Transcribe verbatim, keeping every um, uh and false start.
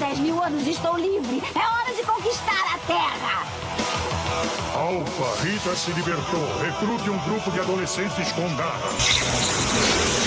dez mil anos estou livre. É hora de conquistar a Terra. Alpha, Rita se libertou. Recrute um grupo de adolescentes com garra.